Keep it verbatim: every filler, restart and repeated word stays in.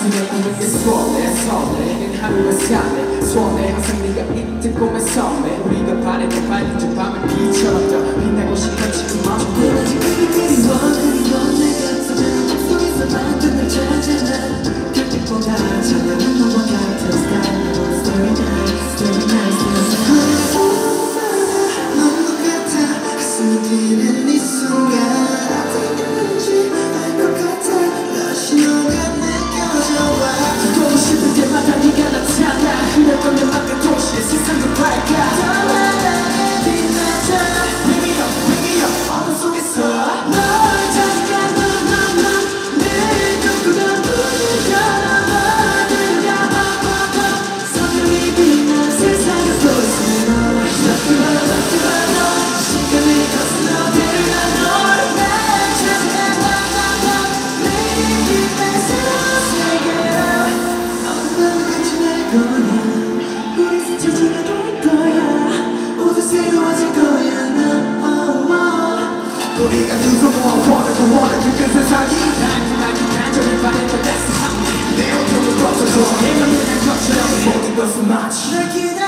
가슴에 오는 게 수원해 설레는 하루의 삶에 수원해 항상 네가 있던 꿈의 섬에 우리가 바래도 밝은 저 밤을 비처럼 더 빛나고 싶어 지금 마음 그리워 그리워 내가 터지는 목소리서 만든 널 찾아나 별빛보다 찬란한 너와 같은 스타일로 Starry night, starry night 너무 같아 가슴이 뛰는 이 순간 어떻게 됐는지 알 것 같아 Rush 너가 느껴져와 보고 싶을 때마다 네가 나타나 그럴 거면 막간 도시에 세상도 밝아 더 나게 빛나자 Bring it up, bring it up 어둠 속에서 널 찾아가 너너너 내 꿈꾸던 문을 열어봐 들려봐 선명히 빛난 세상을 보여주는 널 셔틀러 셔틀러 너 시간이 거슬러 들려 널 날 찾아가 내 맘에 새로운 세계로 어느 밤을 같이 날 거야 우리 스쳐지게 될 거야 모두 새로워질 거야 나 우리가 두서모아 원하고 원하는 그 세상이 단순하게 간절히 바랬던 That's how 내 어둠을 거쳐서 내 맘을 난 것처럼 모든 것은 마치 날 기다려